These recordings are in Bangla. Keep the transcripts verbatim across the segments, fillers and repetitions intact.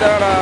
দাঁড়া।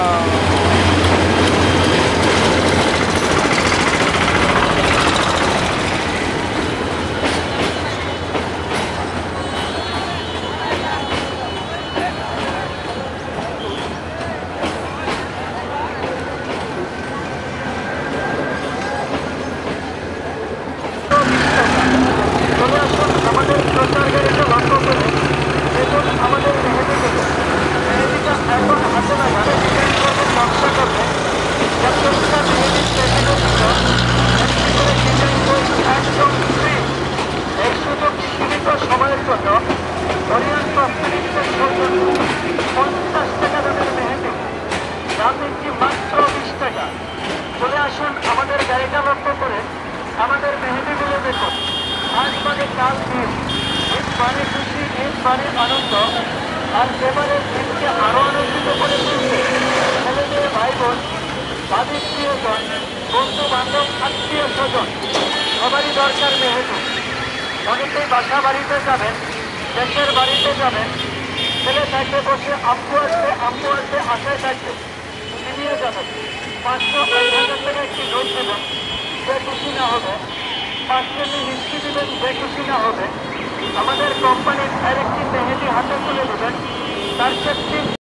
আমাদের প্রচার গাড়িতে লক্ষ্য করে দেখুন আমাদের মেহেদিকে মেহেদিটা এখন হাতে লাগা ডিজাইন করবে, নকশা করবে। প্রত্যেকটা মেহেদির পেছনে ছিল একটি করে ডিজাইন বই, একদম ফ্রি। এই সুযোগ সীমিত সময়ের জন্য হরিয়ান কসমেটিক্সের সৌজন্য পঞ্চাশ টাকা দামের মেহেদি, দাম দিচ্ছি মাত্র বিশ টাকা। চলে আসুন আমাদের গাড়িটা লক্ষ্য করে আমাদের মেহেদিগুলো দেখুন। আজ মানে কাল দিন, ঈদ মানে খুশি, ঈদ মানে আনন্দ। আর এবারের দিনকে আরো আনন্দিত করে তুলতে ছেলে মেয়ে, ভাই বোন, বাড়ির প্রিয়জন, বন্ধু বান্ধব, আত্মীয় স্বজন সবারই দরকার মেহেদি। অনেকেই বাসা বাড়িতে যাবেন, দেশের বাড়িতে যাবেন, ছেলে থাকবে বসে আব্বু আসবে, আব্বু আসবে আশায় থাকবে, নিয়ে যাবেন। পাঁচশো এক হাজার টাকা একটি নোট দেবেন, যে খুশি না হবে। পাঁচ কেজি মিষ্টি দেবেন, যে খুশি না হবে। আমাদের কোম্পানির আরেকটি মেহেদি হাতে তুলে দেবেন, তার চেয়ে